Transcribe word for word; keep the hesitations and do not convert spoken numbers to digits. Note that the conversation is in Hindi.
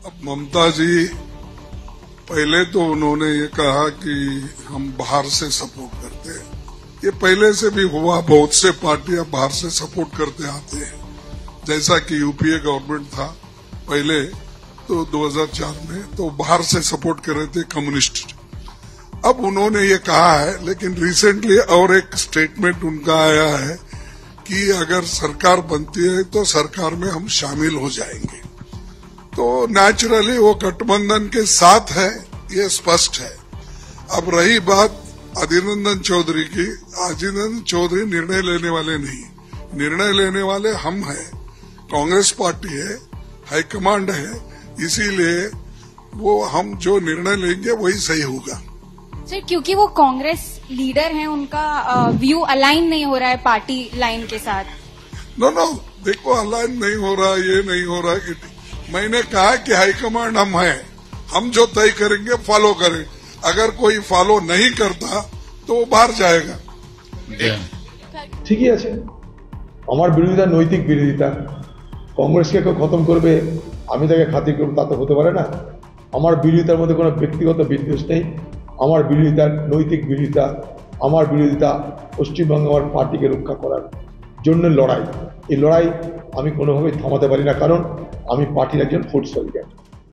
अब ममता जी पहले तो उन्होंने ये कहा कि हम बाहर से सपोर्ट करते हैं। ये पहले से भी हुआ, बहुत से पार्टियां बाहर से सपोर्ट करते आते हैं। जैसा कि यूपीए गवर्नमेंट था पहले तो दो हज़ार चार में, तो बाहर से सपोर्ट कर रहे थे कम्युनिस्ट। अब उन्होंने ये कहा है, लेकिन रिसेंटली और एक स्टेटमेंट उनका आया है कि अगर सरकार बनती है तो सरकार में हम शामिल हो जाएंगे। तो नेचुरली वो गठबंधन के साथ है, ये स्पष्ट है। अब रही बात अधीर रंजन चौधरी की, अधीर रंजन चौधरी निर्णय लेने वाले नहीं, निर्णय लेने वाले हम हैं। कांग्रेस पार्टी है, हाईकमांड है, इसीलिए वो हम जो निर्णय लेंगे वही सही होगा। सर, क्योंकि वो कांग्रेस लीडर हैं, उनका व्यू अलाइन नहीं हो रहा है पार्टी लाइन के साथ। नो नो देखो, अलाइन नहीं हो रहा, ये नहीं हो रहा कि मैंने कहा कि हाईकमांड हम हैं, हम जो तय करेंगे फॉलो करें। अगर कोई फॉलो नहीं करता तो वो बाहर जाएगा। ঠিকই আছে, আমার বিরোধিতা নৈতিক বিরোধিতা। কংগ্রেসকে কেউ খতম করবে, আমি তাকে খাতির করব, তা তো হতে পারে না। আমার বিরোধিতার মধ্যে কোনো ব্যক্তিগত বিদ্বেষ নেই। আমার বিরোধিতা নৈতিক বিরোধিতা, আমার বিরোধিতা পশ্চিমবঙ্গে আমার পার্টিকে রক্ষা করার জন্য লড়াই। এই লড়াই আমি কোনোভাবেই থামাতে পারি না, কারণ আমি পার্টির একজন ফুড সলিডার।